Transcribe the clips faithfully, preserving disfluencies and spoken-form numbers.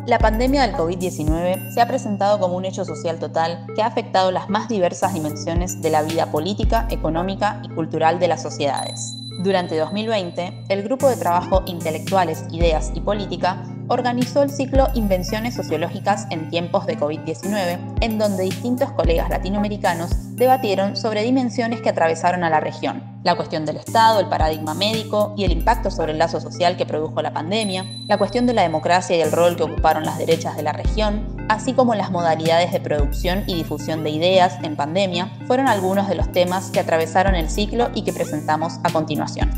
La pandemia del COVID diecinueve se ha presentado como un hecho social total que ha afectado las más diversas dimensiones de la vida política, económica y cultural de las sociedades. Durante dos mil veinte, el Grupo de Trabajo Intelectuales, Ideas y Política organizó el ciclo Invenciones Sociológicas en tiempos de COVID diecinueve, en donde distintos colegas latinoamericanos debatieron sobre dimensiones que atravesaron a la región: la cuestión del Estado, el paradigma médico y el impacto sobre el lazo social que produjo la pandemia, la cuestión de la democracia y el rol que ocuparon las derechas de la región, así como las modalidades de producción y difusión de ideas en pandemia, fueron algunos de los temas que atravesaron el ciclo y que presentamos a continuación.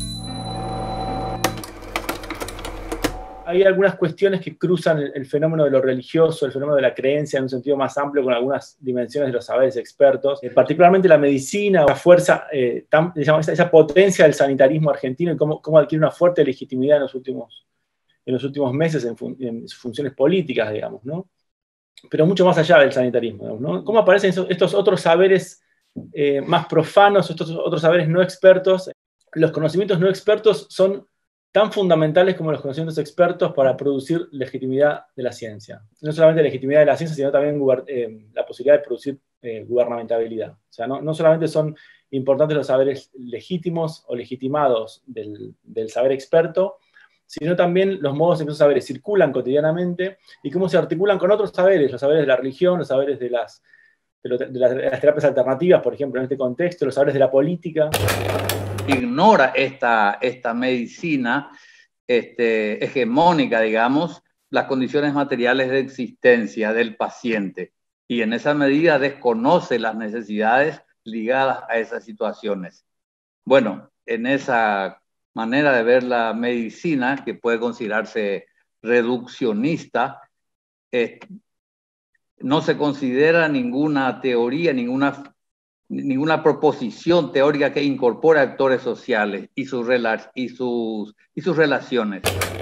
Hay algunas cuestiones que cruzan el, el fenómeno de lo religioso, el fenómeno de la creencia en un sentido más amplio con algunas dimensiones de los saberes expertos, eh, particularmente la medicina, la fuerza, eh, tan, digamos, esa, esa potencia del sanitarismo argentino y cómo, cómo adquiere una fuerte legitimidad en los últimos, en los últimos meses en, fun, en sus funciones políticas, digamos, ¿no? Pero mucho más allá del sanitarismo, digamos, ¿no? Cómo aparecen esos, estos otros saberes eh, más profanos, estos otros saberes no expertos. Los conocimientos no expertos son tan fundamentales como los conocimientos expertos para producir legitimidad de la ciencia. No solamente legitimidad de la ciencia, sino también eh, la posibilidad de producir eh, gubernamentabilidad. O sea, no, no solamente son importantes los saberes legítimos o legitimados del, del saber experto, sino también los modos en que esos saberes circulan cotidianamente y cómo se articulan con otros saberes, los saberes de la religión, los saberes de las, de lo, de las, de las terapias alternativas, por ejemplo, en este contexto, los saberes de la política. Ignora esta, esta medicina este, hegemónica, digamos, las condiciones materiales de existencia del paciente y en esa medida desconoce las necesidades ligadas a esas situaciones. Bueno, en esa manera de ver la medicina, que puede considerarse reduccionista, eh, no se considera ninguna teoría, ninguna ninguna proposición teórica que incorpore actores sociales y sus, y, sus, y sus relaciones.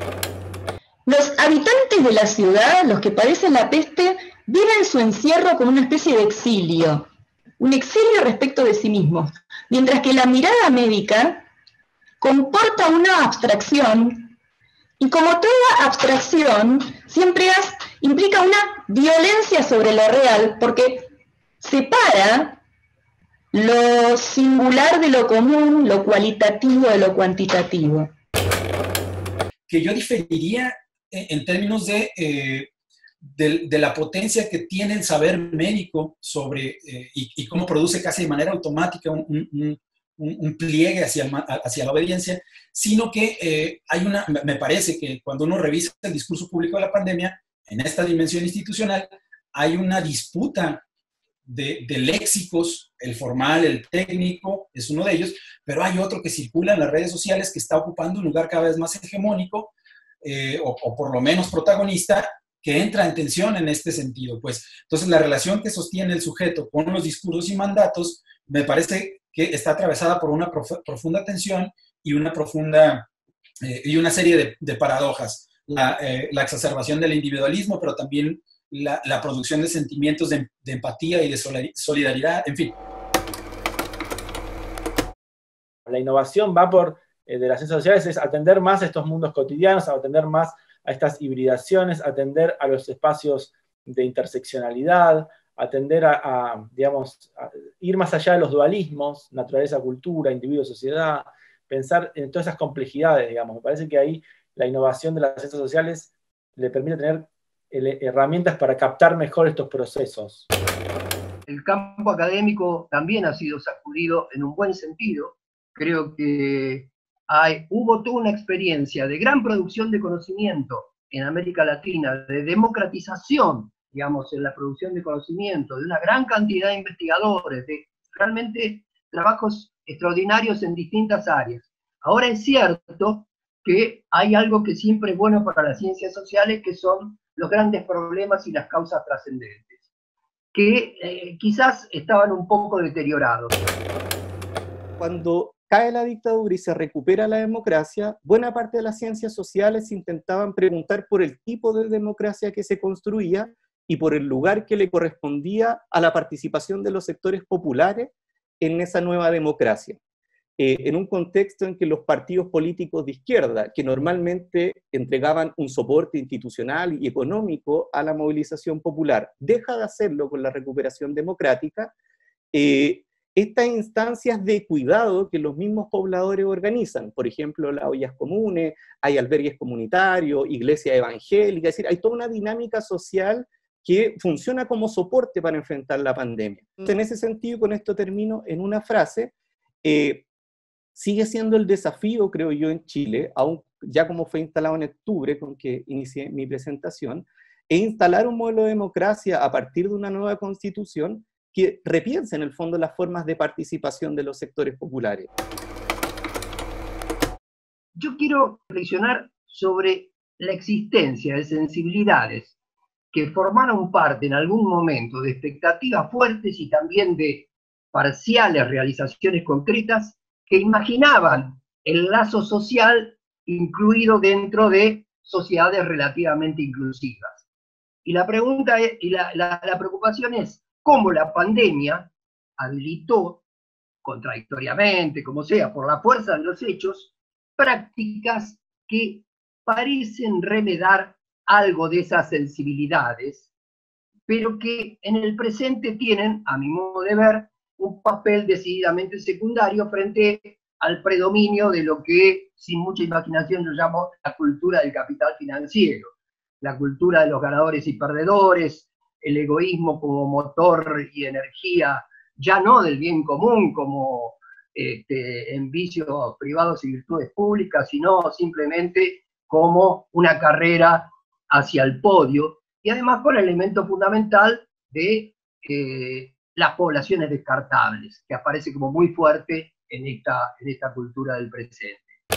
Los habitantes de la ciudad, los que padecen la peste, viven su encierro como una especie de exilio, un exilio respecto de sí mismos, mientras que la mirada médica comporta una abstracción, y como toda abstracción, siempre es, implica una violencia sobre lo real, porque separa lo singular de lo común, lo cualitativo de lo cuantitativo. Que yo diferiría en términos de, eh, de, de la potencia que tiene el saber médico sobre, eh, y, y cómo produce casi de manera automática un, un, un, un pliegue hacia, el, hacia la obediencia, sino que eh, hay una, me parece que cuando uno revisa el discurso público de la pandemia, en esta dimensión institucional, hay una disputa De, de léxicos, el formal, el técnico, es uno de ellos, pero hay otro que circula en las redes sociales que está ocupando un lugar cada vez más hegemónico, eh, o, o por lo menos protagonista, que entra en tensión en este sentido. Pues, entonces, la relación que sostiene el sujeto con los discursos y mandatos, me parece que está atravesada por una prof profunda tensión y una profunda, eh, y una serie de, de paradojas. La, eh, la exacerbación del individualismo, pero también La, la producción de sentimientos de, de empatía y de solidaridad, en fin. La innovación va por, eh, de las ciencias sociales, es atender más a estos mundos cotidianos, a atender más a estas hibridaciones, atender a los espacios de interseccionalidad, atender a, a digamos, a ir más allá de los dualismos, naturaleza-cultura, individuo-sociedad, pensar en todas esas complejidades, digamos. Me parece que ahí la innovación de las ciencias sociales le permite tener herramientas para captar mejor estos procesos. El campo académico también ha sido sacudido en un buen sentido. Creo que hay, hubo toda una experiencia de gran producción de conocimiento en América Latina, de democratización, digamos, en la producción de conocimiento, de una gran cantidad de investigadores, de realmente trabajos extraordinarios en distintas áreas. Ahora es cierto que hay algo que siempre es bueno para las ciencias sociales, que son los grandes problemas y las causas trascendentes, que eh, quizás estaban un poco deteriorados. Cuando cae la dictadura y se recupera la democracia, buena parte de las ciencias sociales intentaban preguntar por el tipo de democracia que se construía y por el lugar que le correspondía a la participación de los sectores populares en esa nueva democracia. eh, en un contexto en que los partidos políticos de izquierda, que normalmente entregaban un soporte institucional y económico a la movilización popular, deja de hacerlo con la recuperación democrática, eh, estas instancias de cuidado que los mismos pobladores organizan, por ejemplo, las ollas comunes, hay albergues comunitarios, iglesias evangélicas, es decir, hay toda una dinámica social que funciona como soporte para enfrentar la pandemia. En ese sentido, con esto termino en una frase, eh, sigue siendo el desafío, creo yo, en Chile, aún ya como fue instalado en octubre, con que inicié mi presentación, es instalar un modelo de democracia a partir de una nueva constitución que repiense en el fondo las formas de participación de los sectores populares. Yo quiero reflexionar sobre la existencia de sensibilidades que formaron parte en algún momento de expectativas fuertes y también de parciales realizaciones concretas que imaginaban el lazo social incluido dentro de sociedades relativamente inclusivas. Y la pregunta es, y la, la, la preocupación es cómo la pandemia habilitó, contradictoriamente, como sea, por la fuerza de los hechos, prácticas que parecen remedar algo de esas sensibilidades, pero que en el presente tienen, a mi modo de ver, un papel decididamente secundario frente al predominio de lo que, sin mucha imaginación, yo llamo la cultura del capital financiero, la cultura de los ganadores y perdedores, el egoísmo como motor y energía, ya no del bien común como este, en vicios privados y virtudes públicas, sino simplemente como una carrera hacia el podio, y además con el elemento fundamental de eh, las poblaciones descartables, que aparece como muy fuerte en esta, en esta cultura del presente.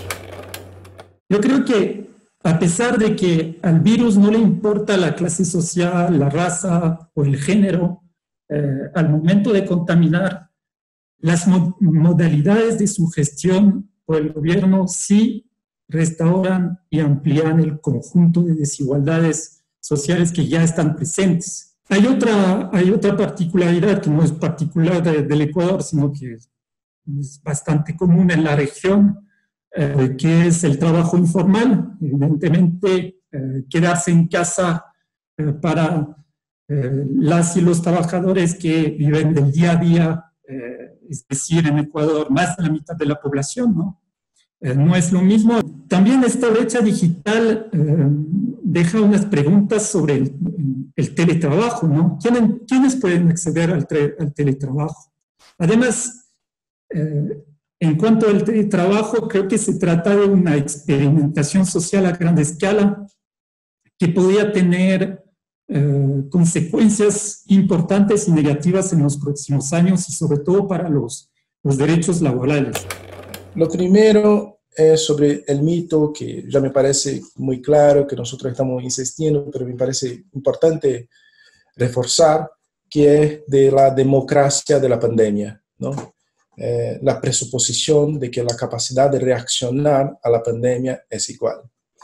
Yo creo que a pesar de que al virus no le importa la clase social, la raza o el género, eh, al momento de contaminar, las mo modalidades de su gestión por el gobierno sí restauran y amplían el conjunto de desigualdades sociales que ya están presentes. Hay otra, hay otra particularidad que no es particular de, del Ecuador, sino que es bastante común en la región, Eh, que es el trabajo informal. Evidentemente, eh, quedarse en casa eh, para eh, las y los trabajadores que viven del día a día, eh, es decir, en Ecuador, más de la mitad de la población, ¿no? Eh, no es lo mismo. También esta brecha digital eh, deja unas preguntas sobre el, el teletrabajo, ¿no? ¿Quiénes, ¿Quiénes pueden acceder al, al teletrabajo? Además, eh, en cuanto al teletrabajo, creo que se trata de una experimentación social a gran escala que podría tener eh, consecuencias importantes y negativas en los próximos años y sobre todo para los, los derechos laborales. Lo primero es sobre el mito que ya me parece muy claro, que nosotros estamos insistiendo, pero me parece importante reforzar, que es de la democracia de la pandemia, ¿no? Eh, la presuposición de que la capacidad de reaccionar a la pandemia es igual.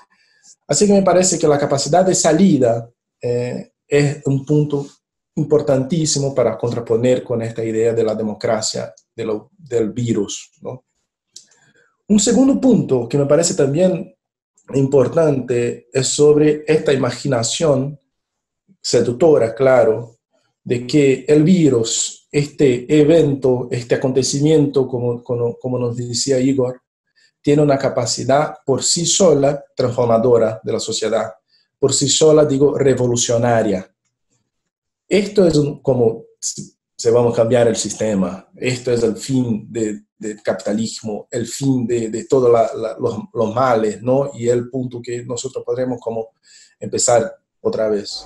Así que me parece que la capacidad de salida eh, es un punto importantísimo para contraponer con esta idea de la democracia de lo, del virus, ¿no? Un segundo punto que me parece también importante es sobre esta imaginación seductora, claro, de que el virus, este evento, este acontecimiento, como, como, como nos decía Igor, tiene una capacidad por sí sola transformadora de la sociedad, por sí sola, digo, revolucionaria. Esto es un, como se vamos a cambiar el sistema, esto es el fin de, del capitalismo, el fin de, de todos los, los males, ¿no? Y el punto que nosotros podremos como empezar otra vez.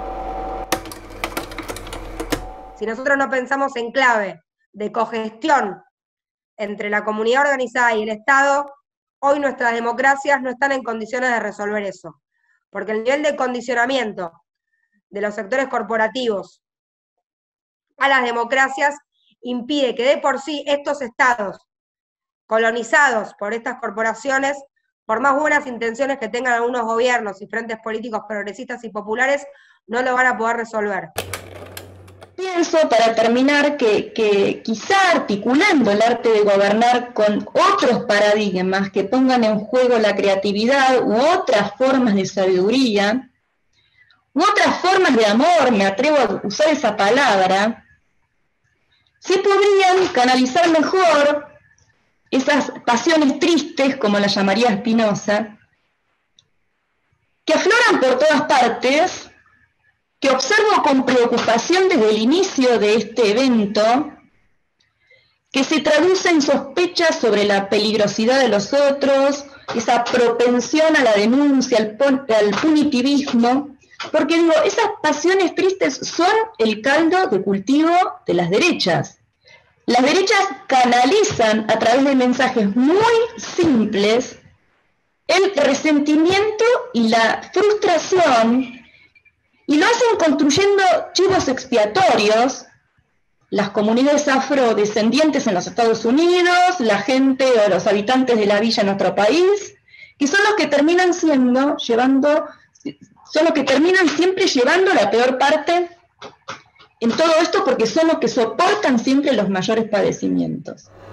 Si nosotros no pensamos en clave de cogestión entre la comunidad organizada y el Estado, hoy nuestras democracias no están en condiciones de resolver eso. Porque el nivel de condicionamiento de los sectores corporativos a las democracias impide que de por sí estos estados colonizados por estas corporaciones, por más buenas intenciones que tengan algunos gobiernos y frentes políticos progresistas y populares, no lo van a poder resolver. Pienso, para terminar, que, que quizá articulando el arte de gobernar con otros paradigmas que pongan en juego la creatividad u otras formas de sabiduría, u otras formas de amor, me atrevo a usar esa palabra, se podrían canalizar mejor esas pasiones tristes, como las llamaría Spinoza, que afloran por todas partes, que observo con preocupación desde el inicio de este evento, que se traduce en sospechas sobre la peligrosidad de los otros, esa propensión a la denuncia, al, al punitivismo, porque digo, esas pasiones tristes son el caldo de cultivo de las derechas. Las derechas canalizan a través de mensajes muy simples el resentimiento y la frustración, y lo hacen construyendo chivos expiatorios. Las comunidades afrodescendientes en los Estados Unidos, la gente o los habitantes de la villa en nuestro país, que son los que terminan siendo, llevando, son los que terminan siempre llevando la peor parte en todo esto, porque son los que soportan siempre los mayores padecimientos.